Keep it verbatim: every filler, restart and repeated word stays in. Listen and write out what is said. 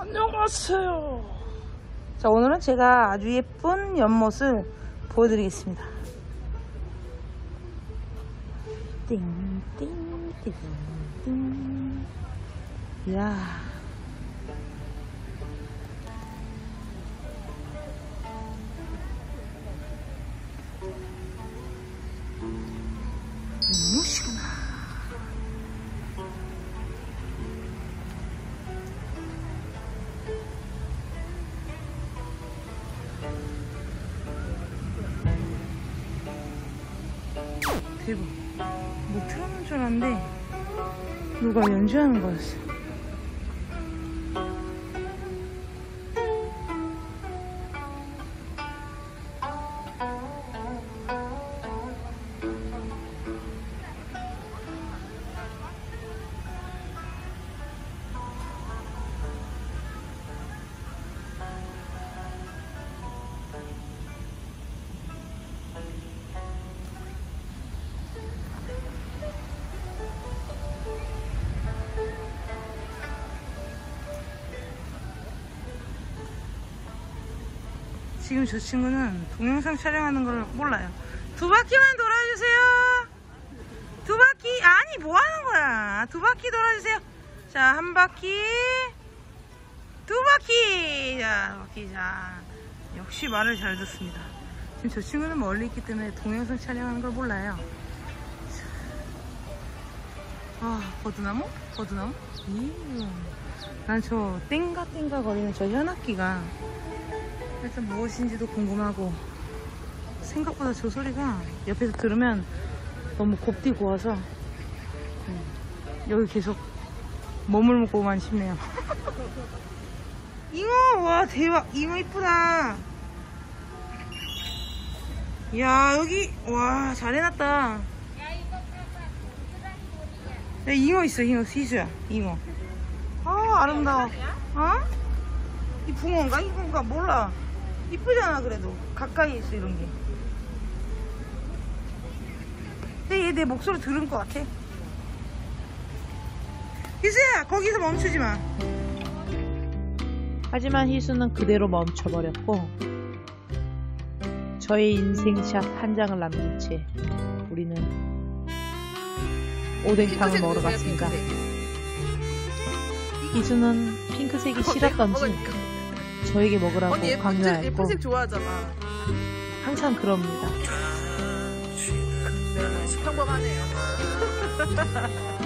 안녕하세요. 자, 오늘은 제가 아주 예쁜 연못을 보여드리겠습니다. 띵띵띵띵. 이야, 연못이구나. 대박. 뭐 틀어놓은 줄 알았는데 누가 연주하는 거였어. 지금 저 친구는 동영상 촬영하는 걸 몰라요. 두 바퀴만 돌아주세요. 두 바퀴. 아니, 뭐 하는 거야. 두 바퀴 돌아주세요. 자, 한 바퀴, 두 바퀴. 자, 바퀴. 자, 역시 말을 잘 듣습니다. 지금 저 친구는 멀리 있기 때문에 동영상 촬영하는 걸 몰라요. 아, 버드나무? 버드나무? 난 저 땡가땡가 거리는 저 현악기가 일단 무엇인지도 궁금하고, 생각보다 저 소리가 옆에서 들으면 너무 곱디 고와서 여기 계속 머물고만 싶네요. 잉어! 와, 대박! 잉어 이쁘다. 야, 여기 와, 잘 해놨다. 야, 잉어 있어. 잉어 시수야. 잉어. 아, 아름다워. 어? 이 붕어인가? 이건가? 몰라. 이쁘잖아. 그래도 가까이 있어 이런 게. 근데 얘 내 목소리 들은 것 같아. 희수야, 거기서 멈추지 마. 하지만 희수는 그대로 멈춰버렸고, 저의 인생샷 한 장을 남긴 채 우리는 오뎅탕을 먹으러 갔습니다. 희수는 핑크색이 싫었던지 저에게 먹으라고 언니 강요하였고, 예쁜색 좋아하잖아. 항상 그럽니다. 네, 평범하네요.